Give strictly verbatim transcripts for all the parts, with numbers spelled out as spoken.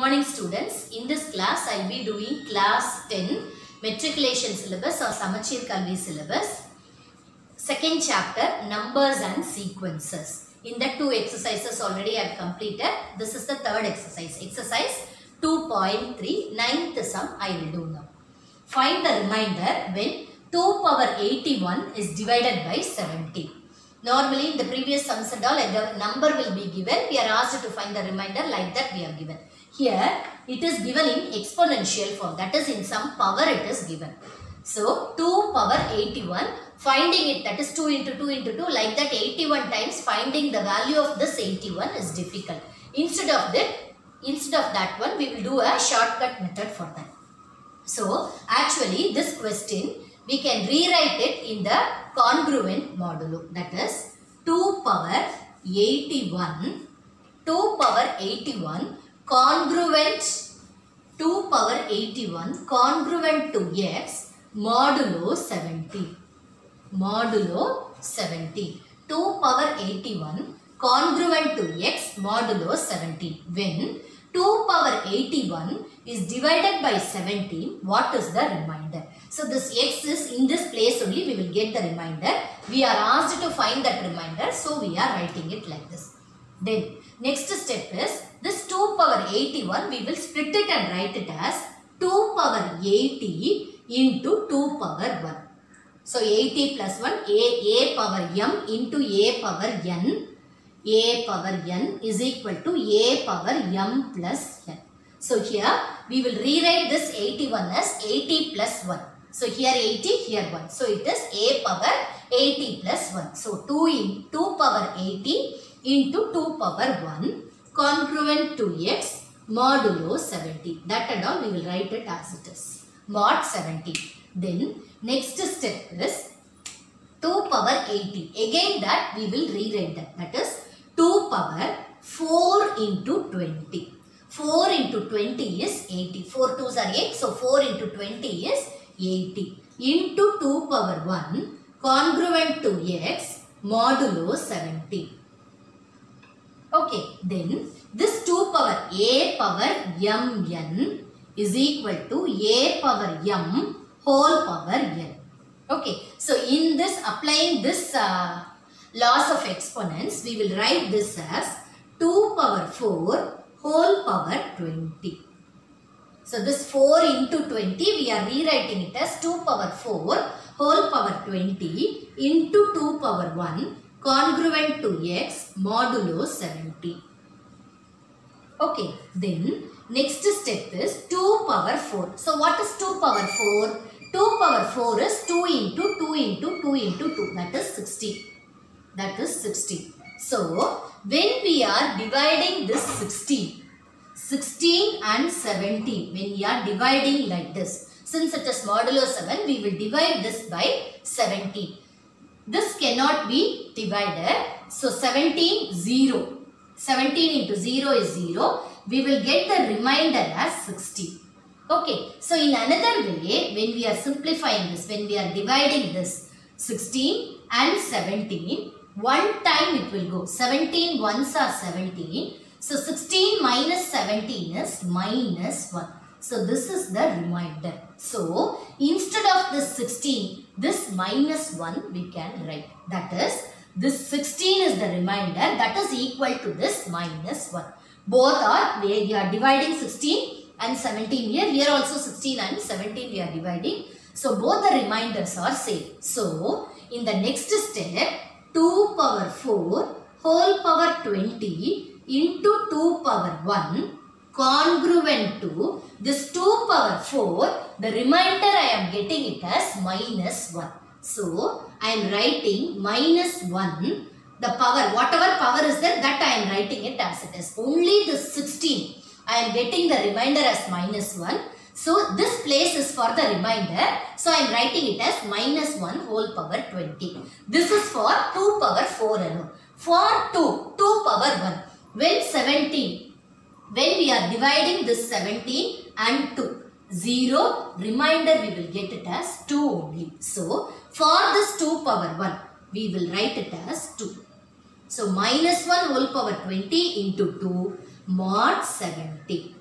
Morning students, in this class I will be doing class ten matriculation syllabus or Samachir Kalvi syllabus. Second chapter, numbers and sequences. In the two exercises already I have completed. This is the third exercise. Exercise two point three, ninth sum I will do now. Find the remainder when two power eighty-one is divided by seventy. Normally in the previous sums and all, the number will be given. We are asked to find the remainder like that we have given. Here it is given in exponential form, that is in some power it is given. So two power eighty-one, finding it, that is two into two into two, like that eighty-one times finding the value of this eighty-one is difficult. Instead of that, instead of that one we will do a shortcut method for that. So actually this question we can rewrite it in the congruent modulo, that is two power eighty-one, two power eighty-one congruent two power eighty-one congruent to x modulo seventy, modulo seventy, two power eighty-one congruent to x modulo seventy. When two power eighty-one is divided by seventeen, what is the remainder? So this x is in this place only, we will get the remainder. We are asked to find that remainder, so we are writing it like this. Then next step is this two power eighty-one, we will split it and write it as two power eighty into two power one. So eighty plus one, a, a power m into a power n. A power n is equal to a power m plus n. So here we will rewrite this eighty-one as eighty plus one. So here eighty, here one. So it is a power eighty plus one. So two in two power eighty into two power one congruent to x modulo seventy. That and all we will write it as it is. Mod seventy. Then next step is two power eighty. Again that we will rewrite that. That is two power four into twenty. four into twenty is eighty. four twos are eight. So four into twenty is eighty. Into two power one congruent to x modulo seventy. Okay. Then this two power a power mn is equal to a power m whole power n. Okay. So in this, applying this uh, laws of exponents, we will write this as two power four whole power twenty. So this four into twenty, we are rewriting it as two power four whole power twenty into two power one congruent to x modulo seventy. Okay, then next step is two power four. So what is two power four? two power four is two into two into two into two, that is sixty. That is sixty. So when we are dividing this sixteen, sixteen and seventeen, when we are dividing like this, since it is modulo seven, we will divide this by seventeen. This cannot be divided. So seventeen, zero. seventeen into zero is zero. We will get the remainder as sixty. Okay. So in another way, when we are simplifying this, when we are dividing this sixteen and seventeen, one time it will go. seventeen ones are seventeen. So sixteen minus seventeen is minus one. So this is the remainder. So instead of this sixteen, this minus one we can write. That is, this sixteen is the remainder, that is equal to this minus one. Both are, we are dividing sixteen and seventeen here. Here also sixteen and seventeen we are dividing. So both the reminders are same. So in the next step, two power four whole power twenty into two power one congruent to this two power four, the remainder I am getting it as minus one. So I am writing minus one, the power, whatever power is there, that I am writing it as it is. Only the sixteen, I am getting the remainder as minus one. So this place is for the remainder. So I am writing it as minus one whole power twenty. This is for two power four alone. For two, two power one. When seventeen, when we are dividing this seventeen and two, zero, remainder we will get it as two only. So for this two power one, we will write it as two. So minus one whole power twenty into two mod seventy.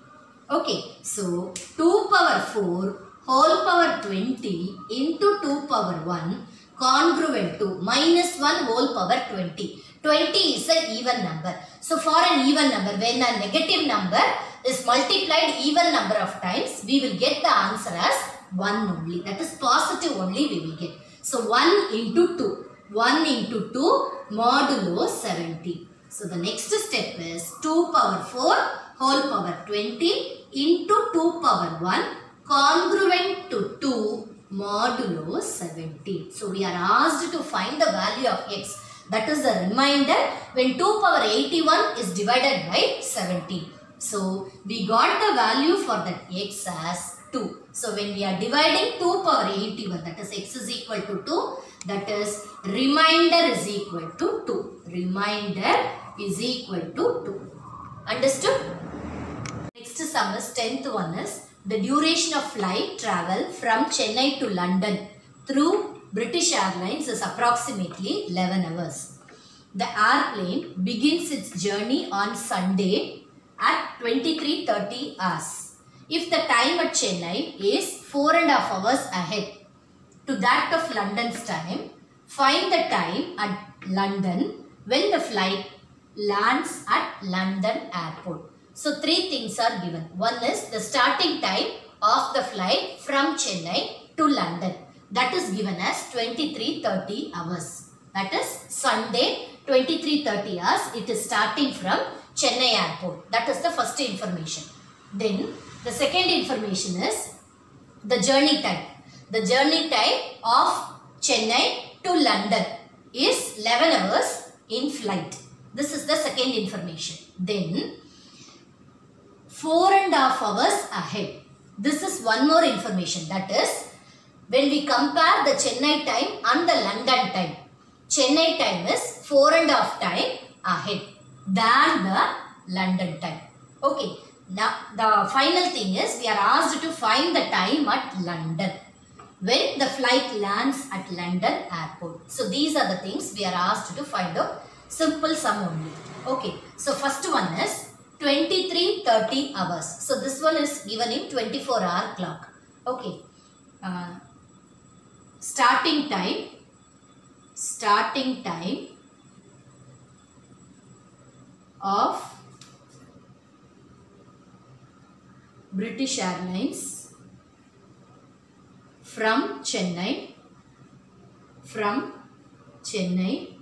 Okay, so two power four whole power twenty into two power one congruent to minus one whole power twenty. twenty is an even number. So for an even number, when a negative number is multiplied even number of times, we will get the answer as one only. That is positive only we will get. So one into two. one into two modulo seventy. So the next step is two power four whole power twenty into two power one congruent to two modulo seventy. So we are asked to find the value of x. That is the remainder when two power eighty-one is divided by seventy. So we got the value for that x as two. So when we are dividing two power eighty-one, that is x is equal to two, that is remainder is equal to two. Remainder is equal to two. Understood? Next sum is tenth one is the duration of flight travel from Chennai to London through British Airlines is approximately eleven hours. The airplane begins its journey on Sunday at twenty-three thirty hours. If the time at Chennai is four and a half hours ahead to that of London's time, find the time at London when the flight lands at London airport. So three things are given. One is the starting time of the flight from Chennai to London. That is given as twenty-three thirty hours. That is Sunday twenty-three thirty hours. It is starting from Chennai airport. That is the first information. Then the second information is the journey time. The journey time of Chennai to London is eleven hours in flight. This is the second information. Then four and a half hours ahead. This is one more information. That is when we compare the Chennai time and the London time. Chennai time is four and a half time ahead than the London time. Okay. Now the final thing is we are asked to find the time at London when the flight lands at London airport. So these are the things we are asked to find out. Simple sum only. Okay. So first one is twenty-three thirty hours. So this one is given in twenty-four hour clock. Okay. Uh, starting time. Starting time of British Airlines from Chennai. From Chennai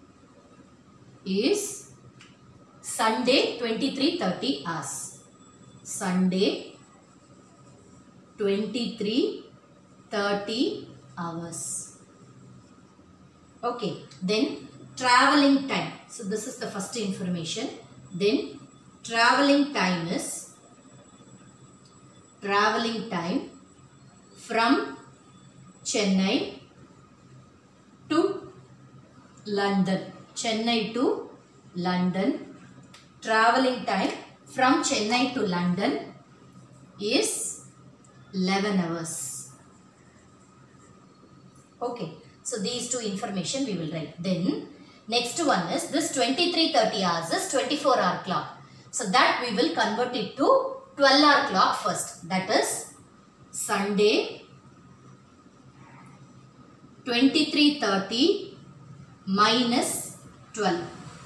is Sunday twenty-three thirty hours. Sunday twenty-three thirty hours. Okay, then traveling time. So this is the first information. Then traveling time is traveling time from Chennai to London. Chennai to London. Traveling time from Chennai to London is eleven hours. Okay. So these two information we will write. Then next one is this twenty-three thirty hours is twenty-four hour clock. So that we will convert it to twelve hour clock first. That is Sunday twenty-three thirty minus twelve.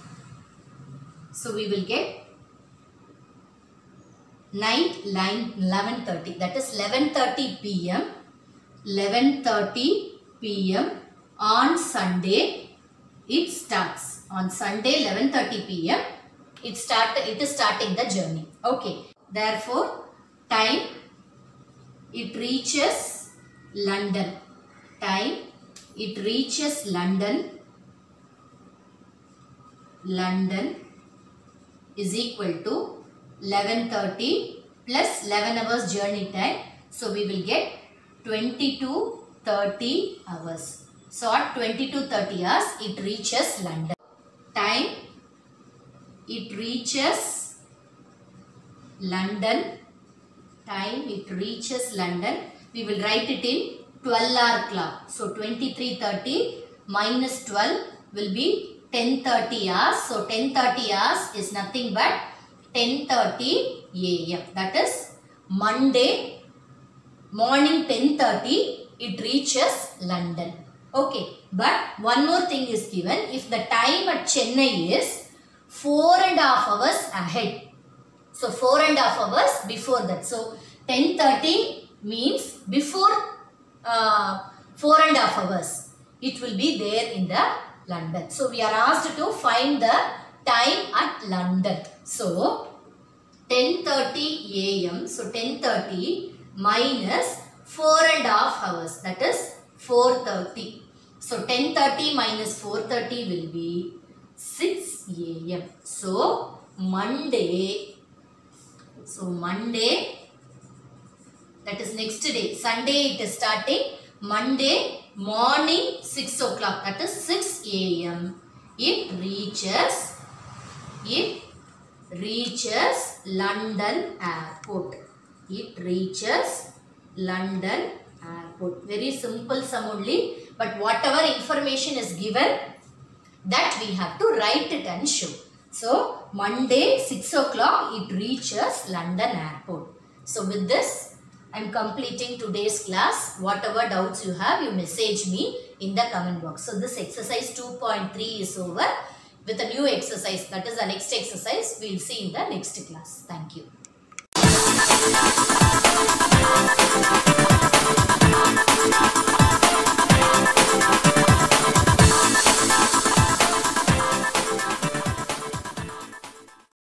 So we will get night eleven thirty. That is eleven thirty p m eleven thirty p m on Sunday it starts. On Sunday eleven thirty p m it start it is starting the journey. Okay. Therefore time it reaches London. Time it reaches London. London is equal to eleven thirty plus eleven hours journey time. So we will get twenty-two thirty hours. So at twenty-two thirty hours it reaches London. Time it reaches London. Time it reaches London. We will write it in twelve hour clock. So twenty-three thirty minus twelve will be ten thirty hours. So ten thirty hours is nothing but ten thirty a m That is Monday morning ten thirty it reaches London. Okay, but one more thing is given. If the time at Chennai is four and a half hours ahead. So four and a half hours before that. So ten thirty means before uh, four and a half hours. It will be there in the London. So we are asked to find the time at London. So ten thirty a m So ten thirty minus four and a half hours. That is four thirty. So ten thirty minus four thirty will be six a m So Monday. So Monday. That is next day. Sunday it is starting. Monday morning six o'clock. That is six a m It reaches. It reaches London Airport. It reaches London Airport. Very simple sum only. But whatever information is given, that we have to write it and show. So Monday six o'clock it reaches London Airport. So with this I am completing today's class. Whatever doubts you have, you message me in the comment box. So this exercise two point three is over. With a new exercise, that is the next exercise, we will see in the next class. Thank you.